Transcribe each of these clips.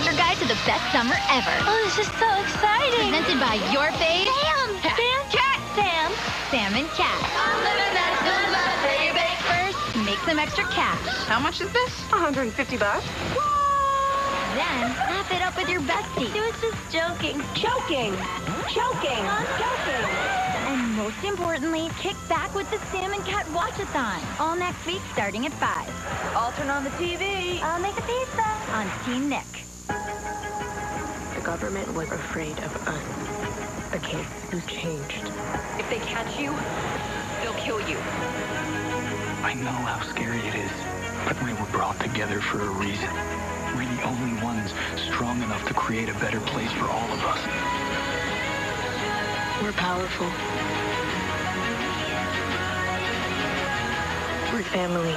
Your guide to the best summer ever. Oh, this is so exciting. Presented by your fave... Sam! Cat! Sam and Cat. I'm living that good life, baby. First, make some extra cash. How much is this? $150. Then, laugh it up with your bestie. She was just joking. Joking. Joking. Joking. And most importantly, kick back with the Sam and Cat Watchathon. All next week, starting at 5. I'll turn on the TV. I'll make a pizza. On Team Nick. The government was afraid of us. A kid who changed. If they catch you, they'll kill you. I know how scary it is, but we were brought together for a reason. We're the only ones strong enough to create a better place for all of us. We're powerful. We're family.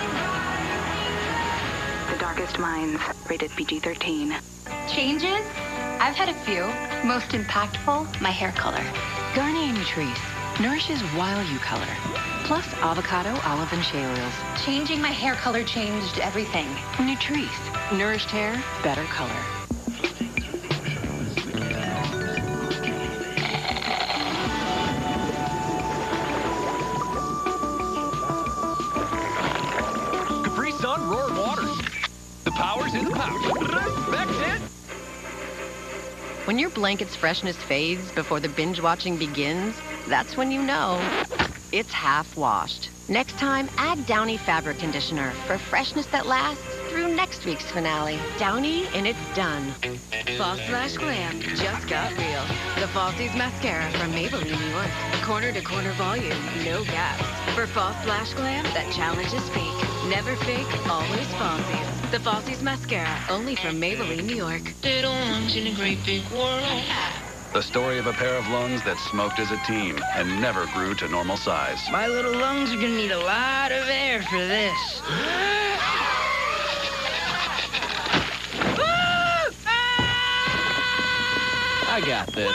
The Darkest Minds, rated PG-13. Changes? I've had a few. Most impactful, my hair color. Garnier Nutrice nourishes while you color. Plus avocado, olive, and shea oils. Changing my hair color changed everything. Nutrice. Nourished hair, better color. Capri Sun Roaring Waters. The power's in the pouch. Respect it. When your blanket's freshness fades before the binge watching begins, that's when you know it's half washed. Next time, add Downy Fabric Conditioner for freshness that lasts through next week's finale. Downy and it's done. Fall Slash Glam just got real. The Falsies Mascara from Maybelline, New York. Corner to corner volume, no gaps. For Fall Slash Glam that challenges fake. Never fake, always Falsies. The Falsies Mascara, only from Maybelline, New York. Little lungs in a great big world. The story of a pair of lungs that smoked as a team and never grew to normal size. My little lungs are gonna need a lot of air for this. I got this.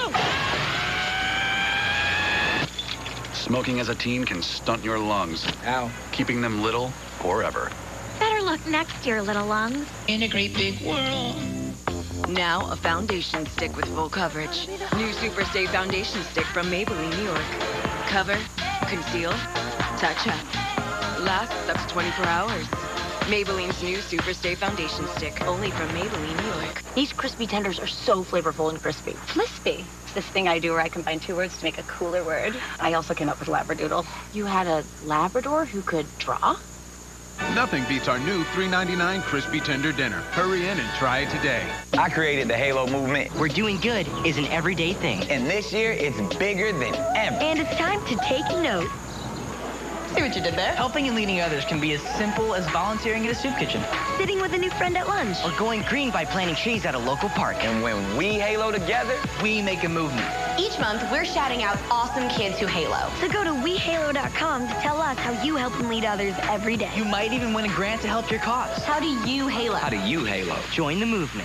Smoking as a teen can stunt your lungs. Ow. Keeping them little forever. Better look next year, little lungs. In a great big world. Now a foundation stick with full coverage. New Superstay Foundation Stick from Maybelline, New York. Cover, conceal, touch up. Lasts up to 24 hours. Maybelline's new Superstay Foundation Stick, only from Maybelline, New York. These crispy tenders are so flavorful and crispy. Flispy. This thing I do where I combine 2 words to make a cooler word. I also came up with Labradoodle. You had a Labrador who could draw? Nothing beats our new $3.99 Crispy Tender Dinner. Hurry in and try it today. I created the Halo movement. Where doing good is an everyday thing. And this year, it's bigger than ever. And it's time to take note. See what you did there? Helping and leading others can be as simple as volunteering at a soup kitchen. Sitting with a new friend at lunch. Or going green by planting trees at a local park. And when we Halo together, we make a movement. Each month, we're shouting out awesome kids who Halo. So go to WeHalo.com to tell us how you help and lead others every day. You might even win a grant to help your cause. How do you Halo? How do you Halo? Join the movement.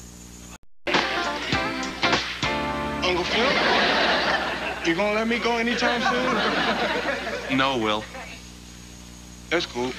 Uncle Phil, you gonna let me go anytime soon? No, Will. That's cool.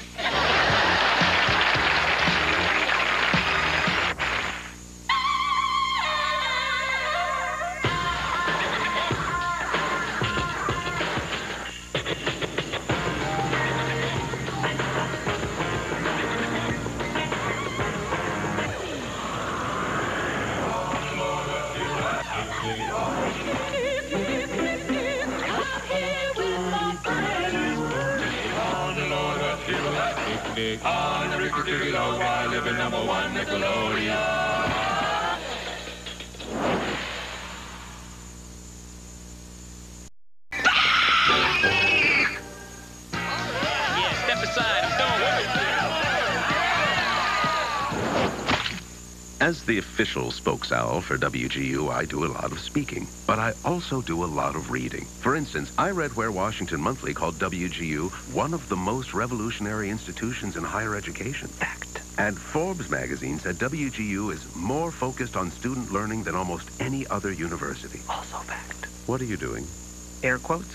On the rickety low, I live in #1 Nickelodeon. Yeah, step aside. I'm done with it. As the official spokesowl for WGU, I do a lot of speaking, but I also do a lot of reading. For instance, I read where Washington Monthly called WGU one of the most revolutionary institutions in higher education. Fact. And Forbes magazine said WGU is more focused on student learning than almost any other university. Also fact. What are you doing? Air quotes.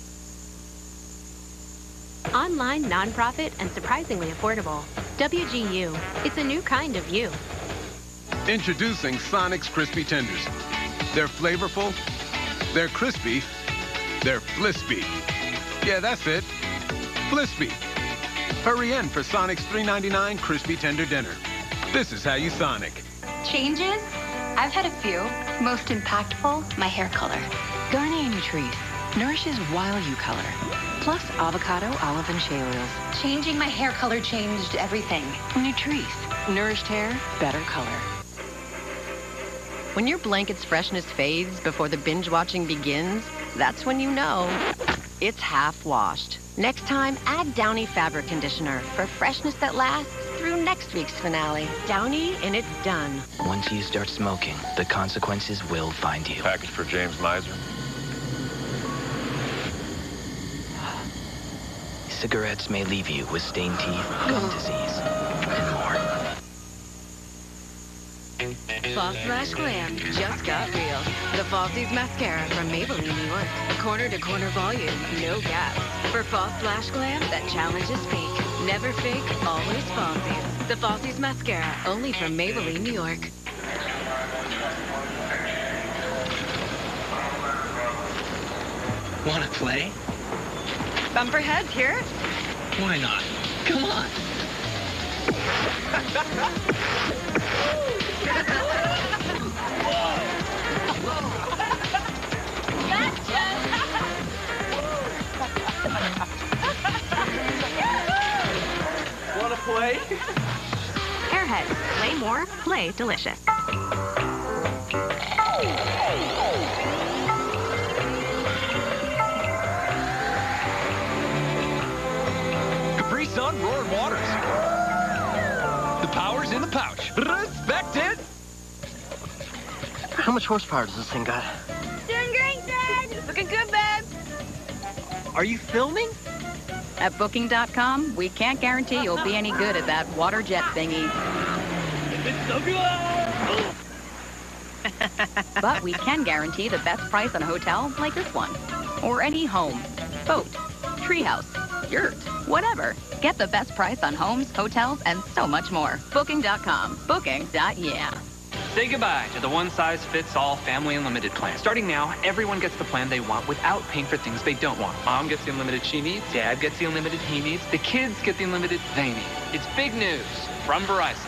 Online, nonprofit, and surprisingly affordable. WGU. It's a new kind of you. Introducing Sonic's Crispy Tenders. They're flavorful, they're crispy, they're flispy. Yeah, that's it. Flispy. Hurry in for Sonic's $3.99 Crispy Tender Dinner. This is how you Sonic. Changes? I've had a few. Most impactful, my hair color. Garnier Nutrice nourishes while you color. Plus avocado, olive, and shea oils. Changing my hair color changed everything. Nutrice. Nourished hair, better color. When your blanket's freshness fades before the binge watching begins, that's when you know it's half washed. Next time, add Downy Fabric Conditioner for freshness that lasts through next week's finale. Downy and it's done. Once you start smoking, the consequences will find you. Package for James Miser. Cigarettes may leave you with stained teeth, gum disease, and more. Fall Slash Glam just got real. The Falsies Mascara from Maybelline, New York. Corner-to-corner volume, no gaps. For Fall Slash Glam that challenges fake. Never fake, always Falsies. The Falsies Mascara, only from Maybelline, New York. Want to play? Bumper heads here? Why not? Come on. Want to play? Airheads. Play more, play delicious. Capri Sun Roaring Waters. The power's in the pouch. Respect it! How much horsepower does this thing got? Doing great, Dad! Looking good, babe! Are you filming? At Booking.com, we can't guarantee you'll be any good at that water jet thingy. It's so good! But we can guarantee the best price on a hotel like this one. Or any home, boat, treehouse, yurt, whatever. Get the best price on homes, hotels, and so much more. Booking.com. Booking.yeah. Say goodbye to the one-size-fits-all Family Unlimited plan. Starting now, everyone gets the plan they want without paying for things they don't want. Mom gets the unlimited she needs. Dad gets the unlimited he needs. The kids get the unlimited they need. It's big news from Verizon.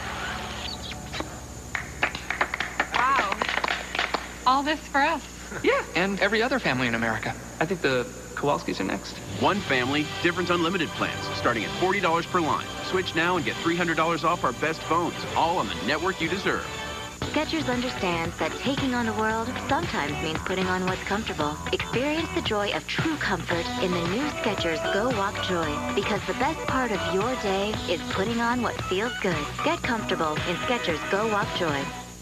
Wow. All this for us. Yeah, and every other family in America. I think the Kowalskis are next. One family, different unlimited plans, starting at $40 per line. Switch now and get $300 off our best phones, all on the network you deserve. Skechers understands that taking on the world sometimes means putting on what's comfortable. Experience the joy of true comfort in the new Skechers Go Walk Joy, because the best part of your day is putting on what feels good. Get comfortable in Skechers Go Walk Joy.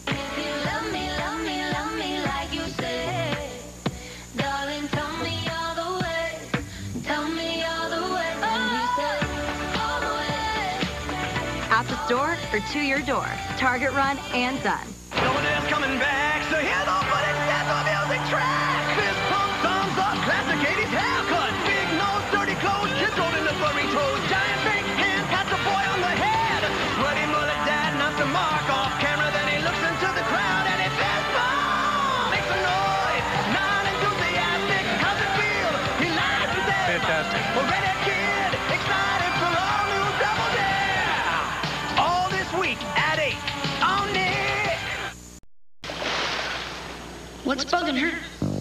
Out the store or to your door. Target run and done. No one is coming back, so here's all but it's death of music track. Fist pump, thumbs up, classic 80s haircut. Big nose, dirty clothes, kids holding the furry toes. Giant fake hand, pats a boy on the head. Sweaty mullet dad knocks the mark off camera, then he looks into the crowd and he fist bump. Makes a noise, not enthusiastic. How's it feel? He lies to them. Fantastic. Already a kid, excited for all new Double Dare. All this week at 8 on Nick. What's bugging her?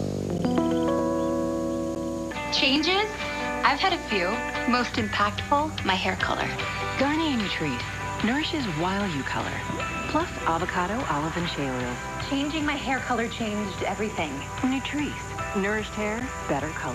Changes? I've had a few. Most impactful, my hair color. Garnier Nutrice nourishes while you color. Plus avocado, olive, and shea oils. Changing my hair color changed everything. Nutrice. Nourished hair, better color.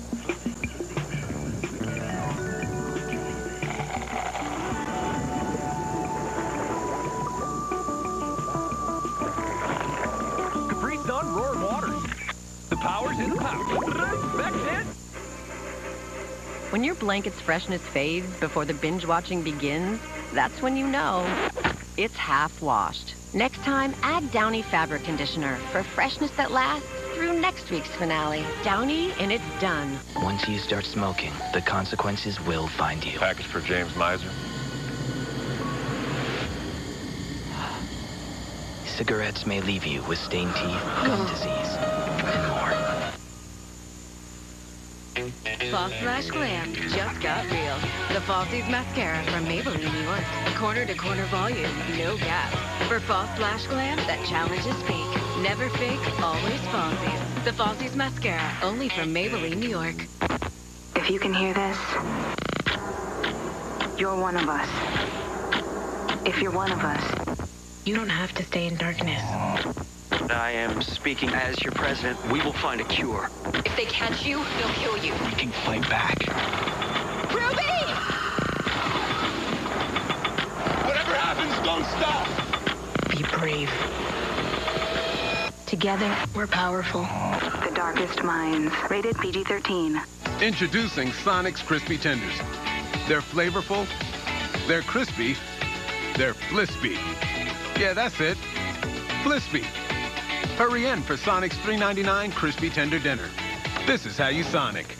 Capri Sun Roaring Waters. The power's in the pouch. Respect it! When your blanket's freshness fades before the binge watching begins, that's when you know it's half washed. Next time, add Downy Fabric Conditioner for freshness that lasts through next week's finale. Downy and it's done. Once you start smoking, the consequences will find you. Package for James Miser. E-cigarettes may leave you with stained teeth, gum disease, and more. Fall Slash Glam just got real. The Falsies Mascara from Maybelline, New York. Corner-to-corner volume, no gaps. For Fall Slash Glam that challenges fake. Never fake, always Falsies. The Falsies Mascara, only from Maybelline, New York. If you can hear this, you're one of us. If you're one of us, you don't have to stay in darkness. I am speaking as your president. We will find a cure. If they catch you, they'll kill you. We can fight back. Ruby! Whatever happens, don't stop. Be brave. Together, we're powerful. The Darkest Minds. Rated PG-13. Introducing Sonic's Crispy Tenders. They're flavorful, they're crispy, they're Flispy. Yeah, that's it. Flispy. Hurry in for Sonic's $3.99 Crispy Tender Dinner. This is how you Sonic.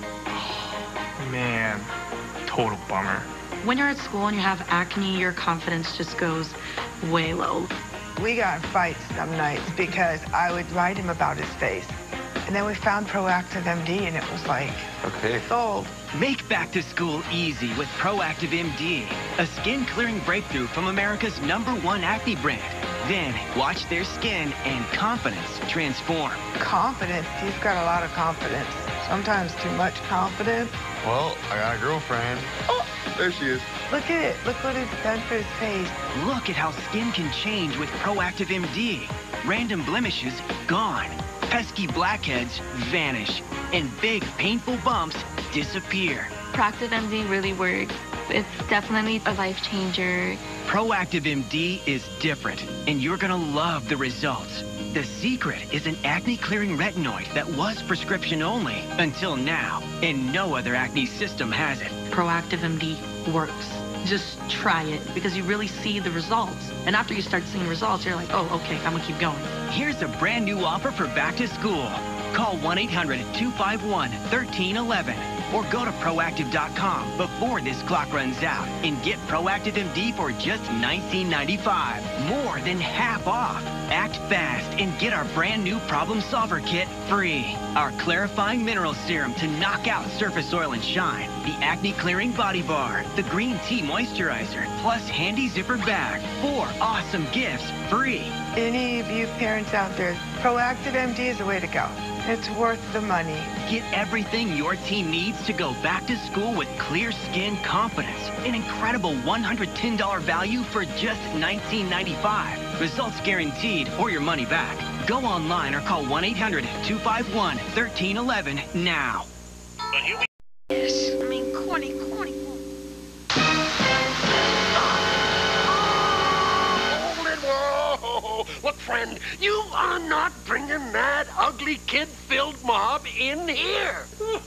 Man, total bummer. When you're at school and you have acne, your confidence just goes way low. We got in fights some nights because I would write him about his face. And then we found Proactive MD, and it was like, okay, sold. Make back to school easy with Proactive MD, a skin-clearing breakthrough from America's #1 acne brand. Then watch their skin and confidence transform. Confidence? He's got a lot of confidence. Sometimes too much confidence. Well, I got a girlfriend. Oh, there she is. Look at it. Look what it's done for his face. Look at how skin can change with Proactive MD. Random blemishes gone. Pesky blackheads vanish. And big, painful bumps disappear. Proactive MD really works. It's definitely a life changer. Proactive MD is different, and you're gonna love the results. The secret is an acne-clearing retinoid that was prescription only until now, and no other acne system has it. Proactive MD works. Just try it, because you really see the results. And after you start seeing results, you're like, oh, okay, I'm gonna keep going. Here's a brand new offer for back to school. Call 1-800-251-1311 or go to Proactive.com before this clock runs out and get Proactive MD for just $19.95. More than half off. Act fast and get our brand new Problem Solver Kit free. Our clarifying mineral serum to knock out surface oil and shine. The acne clearing body bar. The green tea moisturizer. Plus handy zipper bag. 4 awesome gifts free. Any of you parents out there, Proactive MD is the way to go. It's worth the money. Get everything your teen needs to go back to school with clear skin confidence. An incredible $110 value for just $19.95. Results guaranteed or your money back. Go online or call 1-800-251-1311 now. Yes, I mean, corny. Whoa! Look, friend, you are not bringing that ugly kid-filled mob in here.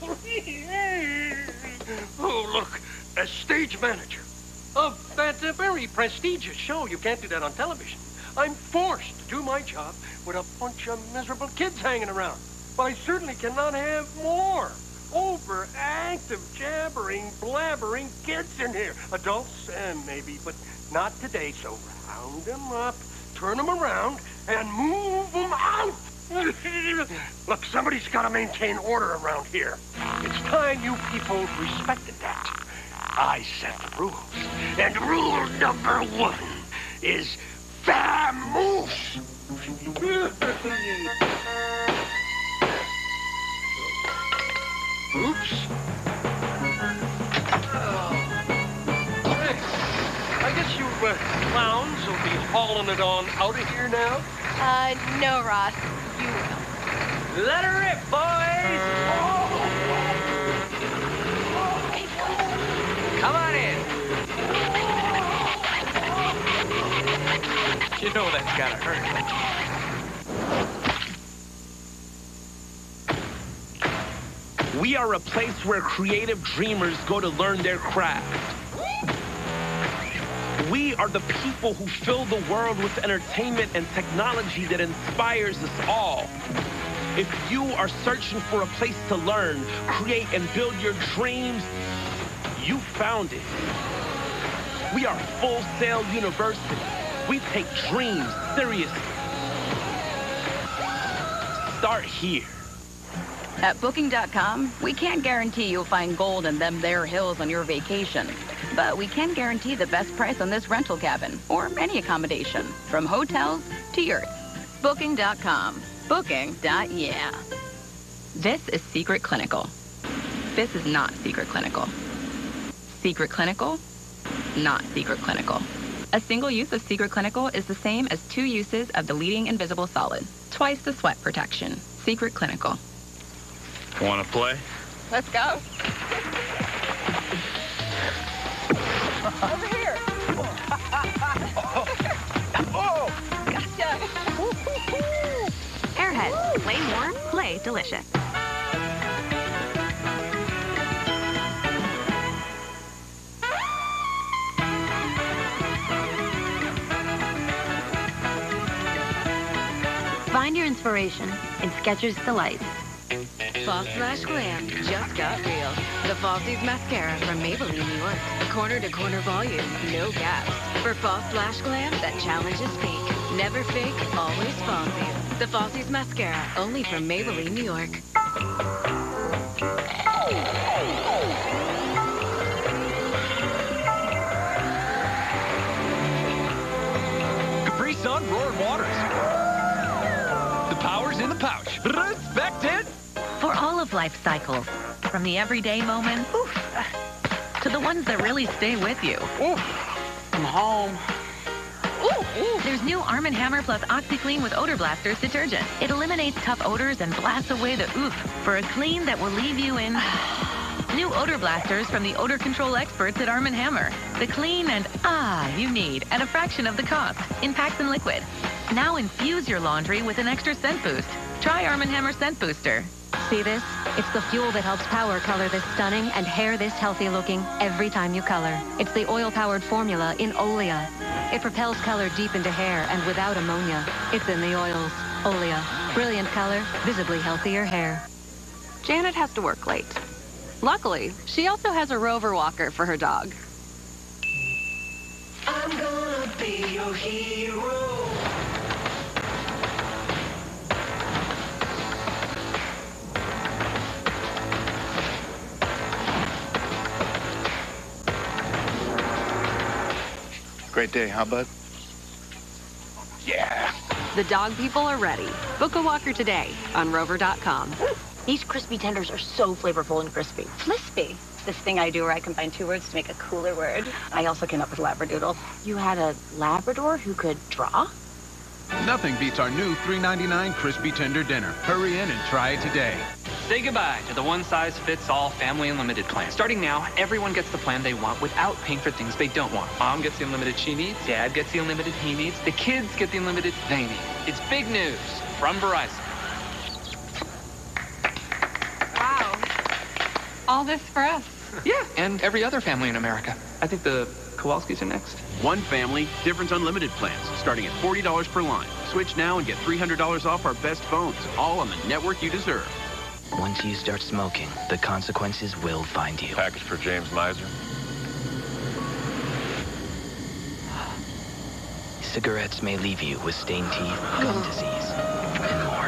Oh, look, a stage manager of that very prestigious show. You can't do that on television. I'm forced to do my job with a bunch of miserable kids hanging around. But I certainly cannot have more overactive, jabbering, blabbering kids in here. Adults, maybe, but not today. So round them up, turn them around, and move them out. Look, somebody's got to maintain order around here. It's time you people respected that. I set the rules. And rule number 1 is vamoose. Oops. I guess you clowns will be hauling it on out of here now? No, Ross. You will. Let her rip, boys! Come on in. You know that's gotta hurt. We are a place where creative dreamers go to learn their craft. We are the people who fill the world with entertainment and technology that inspires us all. If you are searching for a place to learn, create, and build your dreams, you found it. We are Full Sail University, We take dreams seriously. Start here. At Booking.com, we can't guarantee you'll find gold in them there hills on your vacation. But we can guarantee the best price on this rental cabin or any accommodation, from hotels to yurts. Booking.com. Booking.yeah. This is Secret Clinical. This is not Secret Clinical. Secret Clinical, not Secret Clinical. A single use of Secret Clinical is the same as 2 uses of the leading invisible solid. Twice the sweat protection. Secret Clinical. Want to play? Let's go. Over here. Oh! Gotcha. Airhead. Play more, play delicious. Find your inspiration in Skechers Delights. Fall Slash Glam just got real. The Falsies Mascara from Maybelline, New York. A corner-to-corner volume, no gaps. For Fall Slash Glam that challenges fake. Never fake, always Falsies. The Falsies Mascara, only from Maybelline, New York. Capri Sun Roaring Waters. The power's in the pouch. Respected. For all of life's cycles, from the everyday moments to the ones that really stay with you. I'm home. There's new Arm & Hammer plus OxyClean with Odor Blasters detergent. It eliminates tough odors and blasts away the oof for a clean that will leave you in... New Odor Blasters from the odor control experts at Arm & Hammer. The clean and you need at a fraction of the cost in packs and liquid. Now infuse your laundry with an extra scent boost. Try Arm & Hammer Scent Booster. See this? It's the fuel that helps power color this stunning and hair this healthy looking every time you color. It's the oil-powered formula in Olea. It propels color deep into hair and without ammonia. It's in the oils. Olea. Brilliant color, visibly healthier hair. Janet has to work late. Luckily, she also has a Rover walker for her dog. I'm gonna be your hero. Great day, huh, bud? Yeah. The dog people are ready. Book a walker today on Rover.com. These crispy tenders are so flavorful and crispy. Flispy. This thing I do where I combine 2 words to make a cooler word. I also came up with Labradoodle. You had a Labrador who could draw? Nothing beats our new $3.99 Crispy Tender Dinner. Hurry in and try it today. Say goodbye to the one-size-fits-all family unlimited plan. Starting now, everyone gets the plan they want without paying for things they don't want. Mom gets the unlimited she needs. Dad gets the unlimited he needs. The kids get the unlimited they need. It's big news from Verizon. Wow. All this for us. Yeah, and every other family in America. I think the Kowalskis are next. One family, different unlimited plans, starting at $40 per line. Switch now and get $300 off our best phones, all on the network you deserve. Once you start smoking, the consequences will find you. Package for James Miser. Cigarettes may leave you with stained teeth, gum disease, and more.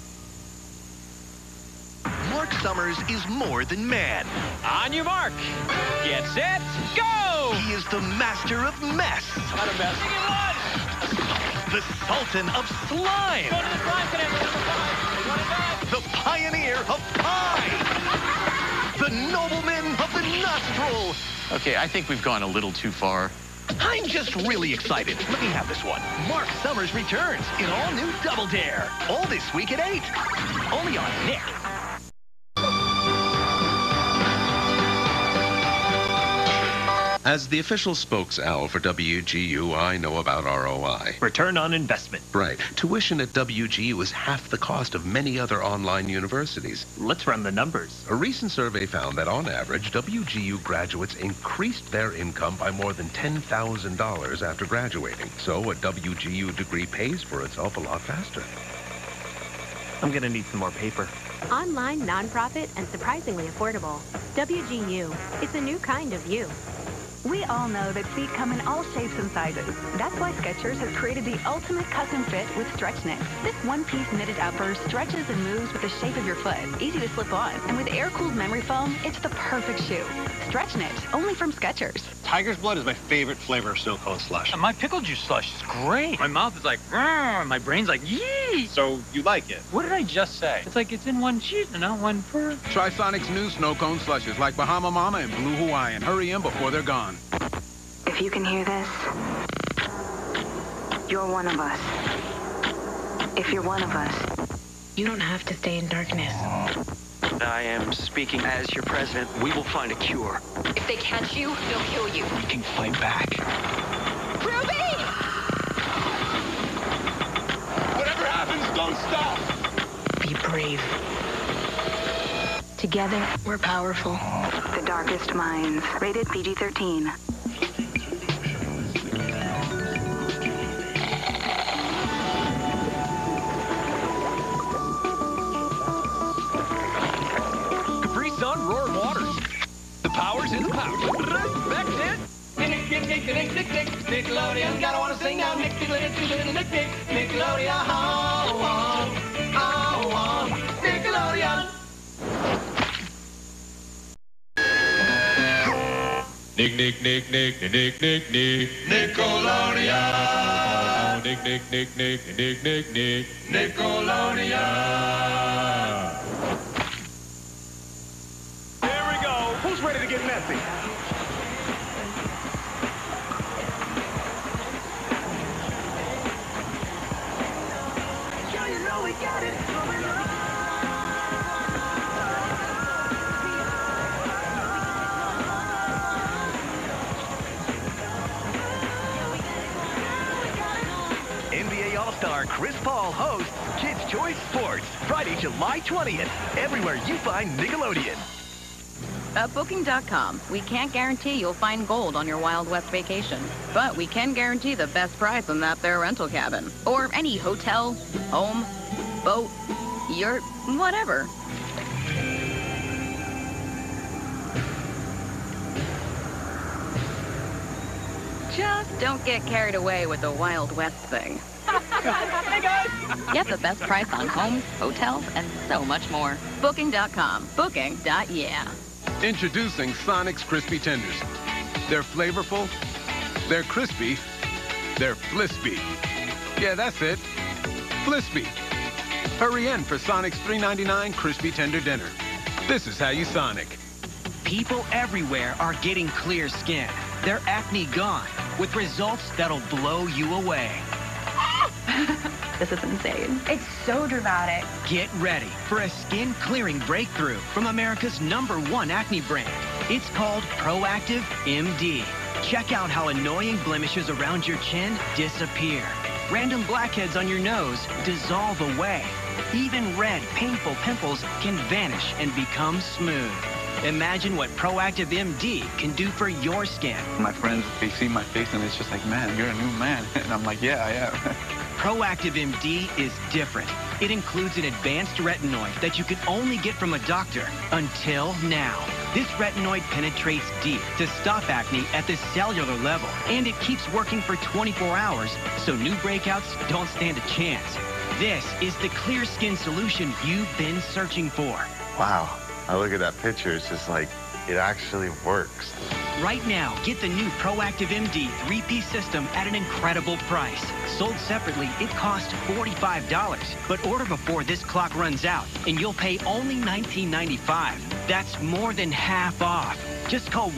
Mark Summers is more than man. On your mark. Get set, go! He is the master of mess. Not a mess. The sultan of slime. Go to the slime connector. The pioneer of pie. The nobleman of the nostril. Okay, I think we've gone a little too far. I'm just really excited. Let me have this one. Mark Summers returns in all new Double Dare. All this week at 8. Only on Nick. As the official spokes owl for WGU, I know about ROI. Return on investment. Right. Tuition at WGU is half the cost of many other online universities. Let's run the numbers. A recent survey found that on average, WGU graduates increased their income by more than $10,000 after graduating. So a WGU degree pays for itself a lot faster. I'm gonna need some more paper. Online, nonprofit, and surprisingly affordable. WGU. It's a new kind of you. We all know that feet come in all shapes and sizes. That's why Skechers has created the ultimate custom fit with Stretch Knit. This one-piece knitted upper stretches and moves with the shape of your foot. Easy to slip on. And with air-cooled memory foam, it's the perfect shoe. Stretch Knit, only from Skechers. Tiger's Blood is my favorite flavor of snow-cone slush. My pickle juice slush is great. My mouth is like, my brain's like, yee. So you like it? What did I just say? It's like it's in one sheet and not one per. Try Sonic's new snow cone slushes like Bahama Mama and Blue Hawaiian. Hurry in before they're gone. If you can hear this, you're one of us. If you're one of us, you don't have to stay in darkness. I am speaking as your president. We will find a cure. If they catch you, they'll kill you. We can fight back. Ruby! Whatever happens, don't stop. Be brave. Together, we're powerful. The Darkest Minds. Rated PG-13. Capri Sun Roaring Waters. The power's in the pouch. Back it. Nickelodeon, gotta wanna sing now. Nickelodeon, Nickelodeon, Nickelodeon. Nick, Nickelodeon. Nick, Nickelodeon. Here we go. Who's ready to get messy? Yeah, you know we got it. NBA All-Star Chris Paul hosts Kids' Choice Sports, Friday, July 20th, everywhere you find Nickelodeon. At Booking.com, we can't guarantee you'll find gold on your Wild West vacation, but we can guarantee the best price on that there rental cabin, or any hotel, home, boat, yurt, whatever. Just don't get carried away with the Wild West thing. Hey, guys! Get the best price on homes, hotels, and so much more. Booking.com. Booking.yeah. Introducing Sonic's Crispy Tenders. They're flavorful, they're crispy, they're flispy. Yeah, that's it. Flispy. Hurry in for Sonic's $3.99 Crispy Tender Dinner. This is how you Sonic. People everywhere are getting clear skin. Their acne gone, with results that'll blow you away. This is insane. It's so dramatic. Get ready for a skin clearing breakthrough from America's #1 acne brand. It's called Proactive MD. Check out how annoying blemishes around your chin disappear. Random blackheads on your nose dissolve away. Even red, painful pimples can vanish and become smooth. Imagine what Proactive MD can do for your skin. My friends, they see my face and it's just like, man, you're a new man. And I'm like, yeah, I am. Proactive MD is different. It includes an advanced retinoid that you can only get from a doctor until now. This retinoid penetrates deep to stop acne at the cellular level, and it keeps working for 24 hours, so new breakouts don't stand a chance. This is the clear skin solution you've been searching for. Wow. I look at that picture, it's just like, it actually works. Right now, get the new Proactive MD 3-piece system at an incredible price. Sold separately, it costs $45. But order before this clock runs out, and you'll pay only $19.95. That's more than half off. Just call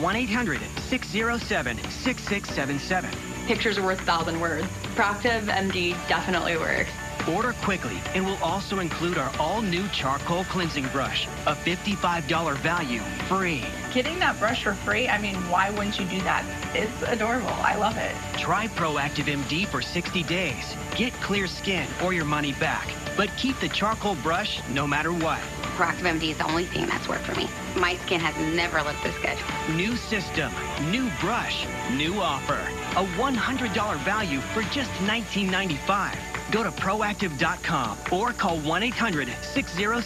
1-800-607-6677. Pictures are worth 1,000 words. Proactive MD definitely works. Order quickly, and we'll also include our all-new charcoal cleansing brush, a $55 value, free. Getting that brush for free, I mean, why wouldn't you do that? It's adorable. I love it. Try Proactive MD for 60 days. Get clear skin or your money back. But keep the charcoal brush no matter what. Proactive MD is the only thing that's worked for me. My skin has never looked this good. New system, new brush, new offer. A $100 value for just $19.95. Go to Proactive.com or call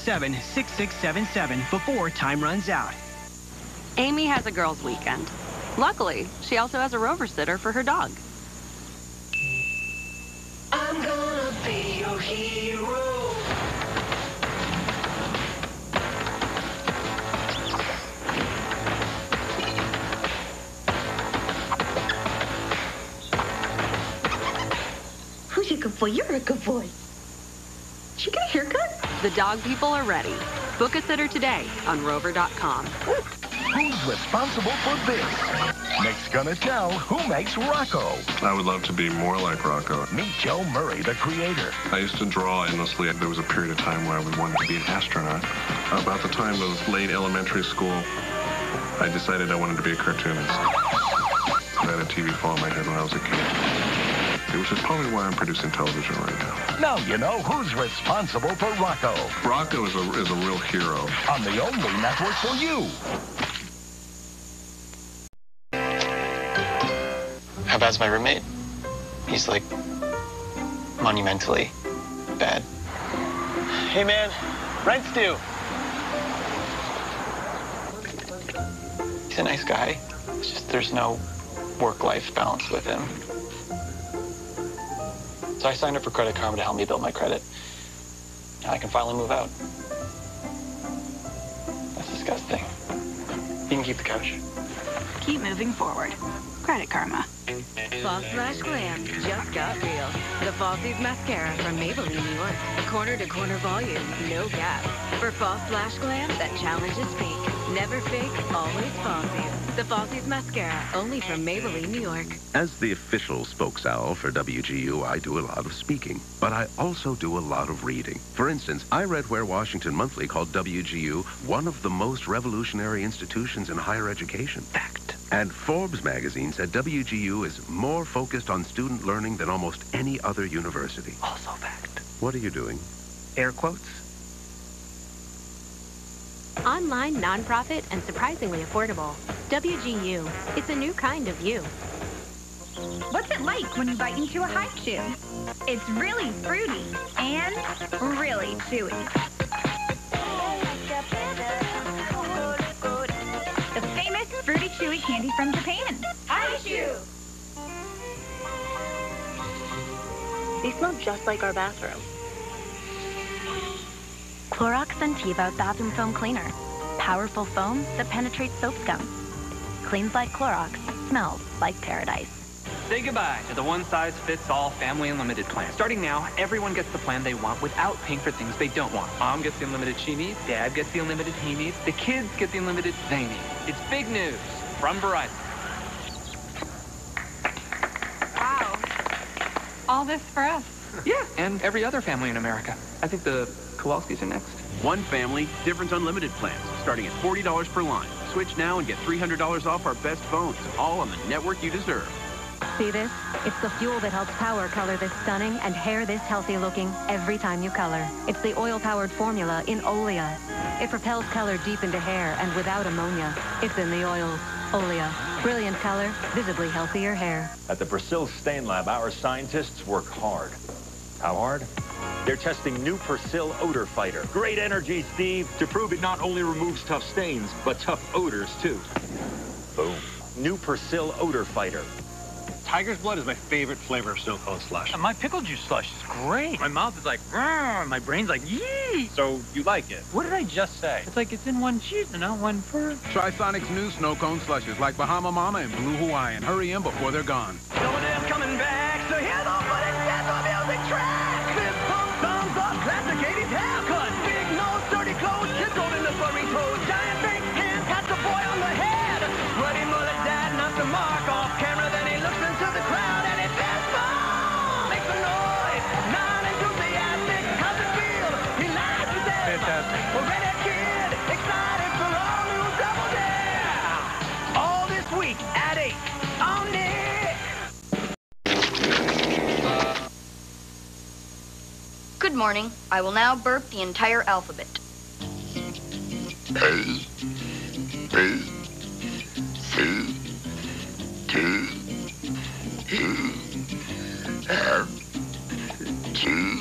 1-800-607-6677 before time runs out. Amy has a girls' weekend. Luckily, she also has a Rover sitter for her dog. I'm gonna be your hero. Who's a good boy? You're a good boy. Did you get a haircut? The dog people are ready. Book a sitter today on Rover.com. Who's responsible for this? Nick's gonna tell who makes Rocco. I would love to be more like Rocco. Meet Joe Murray, the creator. I used to draw endlessly. There was a period of time where I wanted to be an astronaut. About the time of late elementary school, I decided I wanted to be a cartoonist. I had a TV fall on my head when I was a kid. Which is probably why I'm producing television right now. Now you know who's responsible for Rocco. Rocco is a real hero. On the only network for you. How bad's my roommate? He's like monumentally bad. Hey man, rent's due. He's a nice guy. It's just there's no work-life balance with him. So I signed up for Credit Karma to help me build my credit. Now I can finally move out. That's disgusting. You can keep the couch. Keep moving forward. Credit Karma. Fall Slash Glam just got real. The Falsies Mascara from Maybelline, New York. Corner-to-corner volume, no gap. For Fall Slash Glam that challenges fake. Never fake, always Falsies. The Falsies Mascara, only from Maybelline, New York. As the official spokesowl for WGU, I do a lot of speaking, but I also do a lot of reading. For instance, I read where Washington Monthly called WGU one of the most revolutionary institutions in higher education. Fact. And Forbes magazine said WGU is more focused on student learning than almost any other university. Also fact. What are you doing? Air quotes. Online, nonprofit, and surprisingly affordable. WGU. It's a new kind of you. What's it like when you bite into a Hive Chew? It's really fruity and really chewy. The famous fruity chewy candy from Japan. Hive Chew! They smell just like our bathroom. Clorox Scentiva Bathroom Foam Cleaner. Powerful foam that penetrates soap scum. Cleans like Clorox, smells like paradise. Say goodbye to the one-size-fits-all family unlimited plan. Starting now, everyone gets the plan they want without paying for things they don't want. Mom gets the unlimited she needs, Dad gets the unlimited he needs, the kids get the unlimited they need. It's big news from Verizon. Wow. All this for us. Yeah, and every other family in America. I think the Kowalskis are next. One family, different unlimited plans, starting at $40 per line. Switch now and get $300 off our best phones, all on the network you deserve. See this? It's the fuel that helps power color this stunning and hair this healthy looking every time you color. It's the oil-powered formula in Olea. It propels color deep into hair and without ammonia. It's in the oils. Olea. Brilliant color, visibly healthier hair. At the Persil Stain Lab, our scientists work hard. How hard? They're testing new Persil Odor Fighter. Great energy, Steve, to prove it not only removes tough stains, but tough odors, too. Boom. New Persil Odor Fighter. Tiger's blood is my favorite flavor of snow cone slush. My pickle juice slush is great. My mouth is like, my brain's like, yee. So you like it? What did I just say? It's like it's in one cheese and not one fur. Try Sonic's new snow cone slushes like Bahama Mama and Blue Hawaiian. Hurry in before they're gone. Someone's coming back, so here's the footage, that's the music track. Fist pump, thumbs up, classic 80s haircut. Big nose, dirty clothes, kids holding the furry toes. Giant fake hand, pats a boy on the head. Bloody mullet dad knocks the mark off camera, then he looks into the crowd and he fist bump. Makes a noise, non-enthusiastic, how's it feel? He lies to them. Fantastic. Well, ready kid, excited for all new Double Dare. All this week at 8 on Nick. Good morning. I will now burp the entire alphabet. A, B, C, D, E, F, G,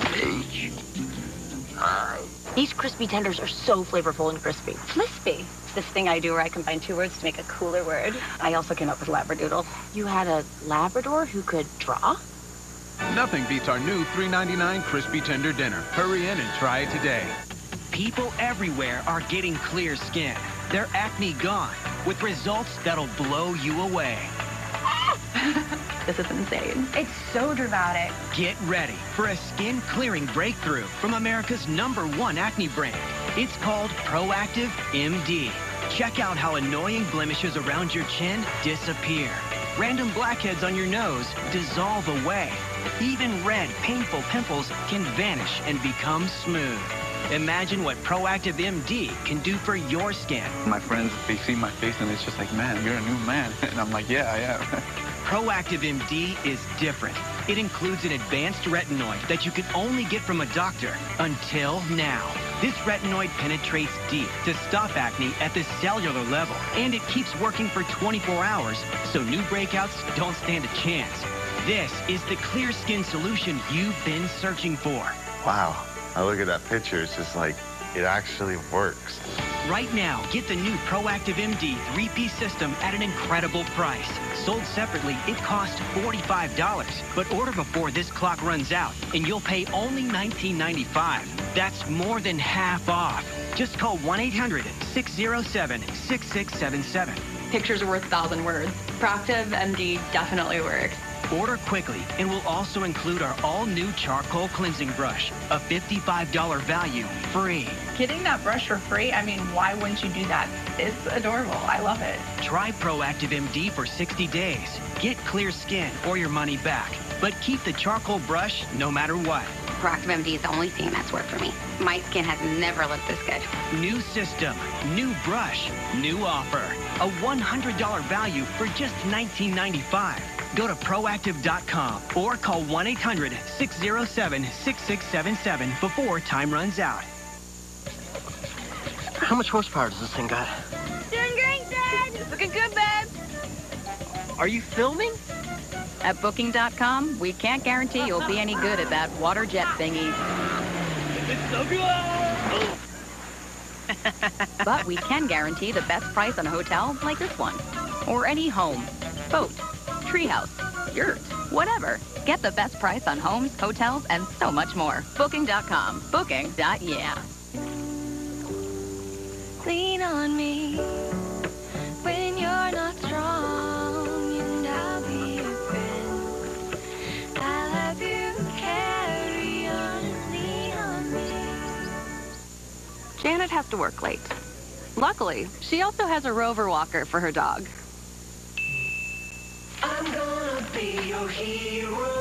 H, I. These crispy tenders are so flavorful and crispy. Flispy. this thing I do where I combine two words to make a cooler word. I also came up with Labradoodle. You had a Labrador who could draw? Nothing beats our new $3.99 crispy tender dinner. Hurry in and try it today. People everywhere are getting clear skin. Their acne gone, with results that'll blow you away. This is insane. It's so dramatic. Get ready for a skin clearing breakthrough from America's #1 acne brand. It's called Proactiv MD. Check out how annoying blemishes around your chin disappear. Random blackheads on your nose dissolve away. Even red, painful pimples can vanish and become smooth. Imagine what Proactiv MD can do for your skin. My friends, they see my face and it's just like, man, you're a new man. And I'm like, yeah, I am. Proactiv MD is different. It includes an advanced retinoid that you could only get from a doctor until now. This retinoid penetrates deep to stop acne at the cellular level, and it keeps working for 24 hours, so new breakouts don't stand a chance. This is the clear skin solution you've been searching for. Wow. I look at that picture, it's just like, it actually works. Right now, get the new Proactiv MD 3-piece system at an incredible price. Sold separately, it costs $45. But order before this clock runs out, and you'll pay only $19.95. That's more than half off. Just call 1-800-607-6677. Pictures are worth 1,000 words. Proactiv MD definitely works. Order quickly, and we'll also include our all-new charcoal cleansing brush, a $55 value, free. Getting that brush for free, I mean, why wouldn't you do that? It's adorable. I love it. Try Proactiv MD for 60 days. Get clear skin or your money back. But keep the charcoal brush no matter what. Proactiv MD is the only thing that's worked for me. My skin has never looked this good. New system, new brush, new offer. A $100 value for just $19.95. Go to Proactiv.com or call 1-800-607-6677 before time runs out. How much horsepower does this thing got? Doing great, Dad. Looking good, babe. Are you filming? At Booking.com, we can't guarantee you'll be any good at that water jet thingy. It's so good! But we can guarantee the best price on a hotel like this one. Or any home, boat, treehouse, yurt, whatever. Get the best price on homes, hotels, and so much more. Booking.com. Booking.yeah. Lean on me when you're not strong, and I'll be your friend. I'll help you carry on and lean on me. Janet has to work late. Luckily, she also has a Rover walker for her dog. I'm gonna be your hero.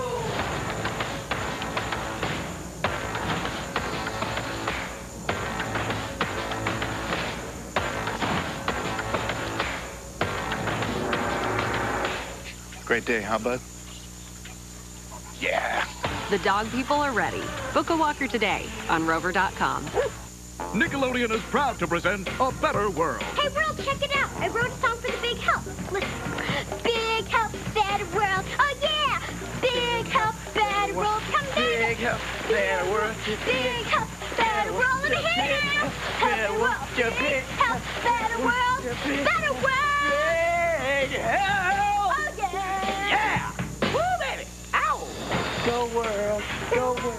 Great day, huh, bud? Yeah. The dog people are ready. Book a walker today on Rover.com. Nickelodeon is proud to present A Better World. Hey, world, check it out. I wrote a song for the Big Help. Listen. Big help, better world. Oh, yeah. Big help, better world. Come down. Big help, better world. Big help, better world. Let me hear you now. Better world. Big help, better world. Better world. Big help. Oh, yeah. Yeah. Woo, baby. Ow. Go world. Go world.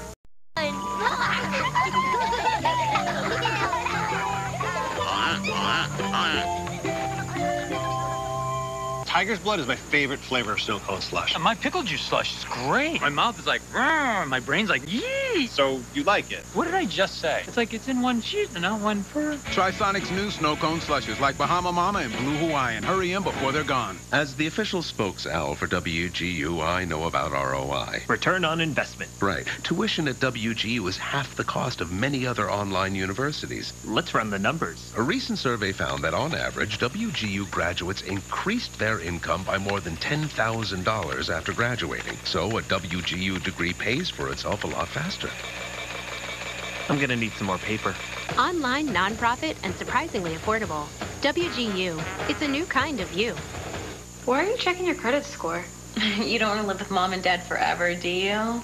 Tiger's blood is my favorite flavor of snow cone slush. My pickle juice slush is great. My mouth is like, my brain's like, yee. So you like it? What did I just say? It's like it's in one sheet and not one fur. Try Sonic's new snow cone slushes like Bahama Mama and Blue Hawaiian. Hurry in before they're gone. As the official spokes Al for WGU, I know about ROI. Return on investment. Right. Tuition at WGU is half the cost of many other online universities. Let's run the numbers. A recent survey found that on average, WGU graduates increased their income by more than $10,000 after graduating. So a WGU degree pays for itself a lot faster. I'm gonna need some more paper. Online, nonprofit, and surprisingly affordable. WGU. It's a new kind of you. Why are you checking your credit score? You don't want to live with Mom and Dad forever, do you?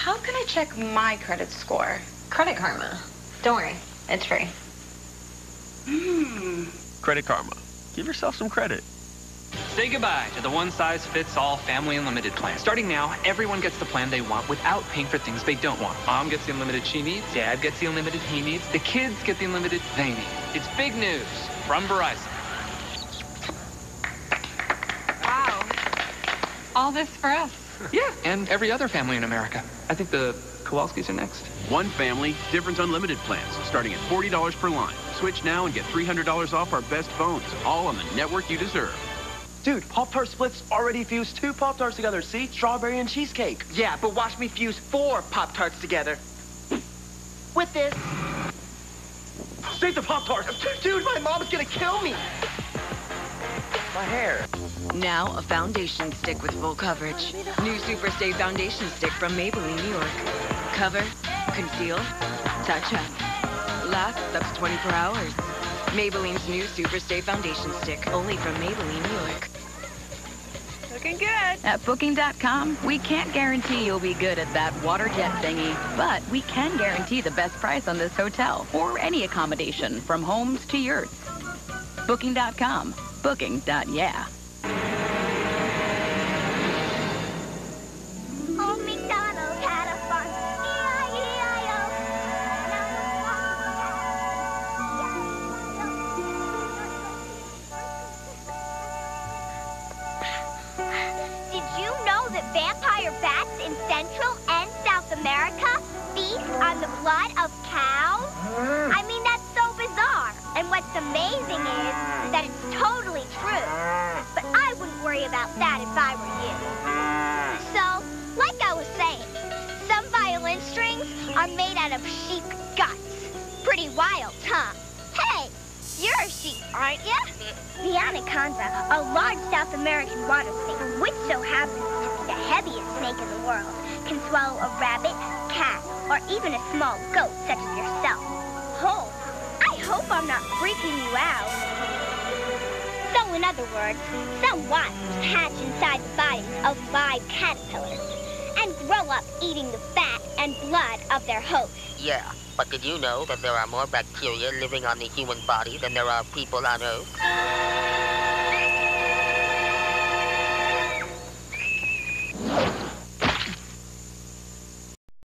How can I check my credit score? Credit Karma. Don't worry, it's free. Credit Karma. Give yourself some credit. Say goodbye to the one-size-fits-all family unlimited plan. Starting now, everyone gets the plan they want without paying for things they don't want. Mom gets the unlimited she needs. Dad gets the unlimited he needs. The kids get the unlimited they need. It's big news from Verizon. Wow. All this for us. Yeah, and every other family in America. I think the Kowalskis are next. One family, different unlimited plans, starting at $40 per line. Switch now and get $300 off our best phones, all on the network you deserve. Dude, Pop-Tart Splits already fused 2 Pop-Tarts together, see? Strawberry and cheesecake. Yeah, but watch me fuse 4 Pop-Tarts together. With this. Save the Pop-Tarts! Dude, my mom's gonna kill me. My hair. Now a foundation stick with full coverage. New Super Stay Foundation Stick from Maybelline, New York. Cover, conceal, touch up. Lasts up to 24 hours. Maybelline's new Super Stay Foundation Stick, only from Maybelline, New York. Looking good. At Booking.com, we can't guarantee you'll be good at that water jet thingy, but we can guarantee the best price on this hotel or any accommodation from homes to yurts. Booking.com. Booking.yeah. Old MacDonald had a farm. Did you know that vampire bats in Central and South America feast on the blood of cows? I mean, that's so bizarre. And what's amazing is that it's totally true. But I wouldn't worry about that if I were you. So, like I was saying, some violin strings are made out of sheep guts. Pretty wild, huh? Hey, you're a sheep, aren't you? The anaconda, a large South American water snake, which so happens to be the heaviest snake in the world, can swallow a rabbit, cat, or even a small goat such as yourself. Oh, I hope I'm not freaking you out. So, in other words, some wasps hatch inside the bodies of live caterpillars and grow up eating the fat and blood of their hosts. Yeah, but did you know that there are more bacteria living on the human body than there are people on Earth?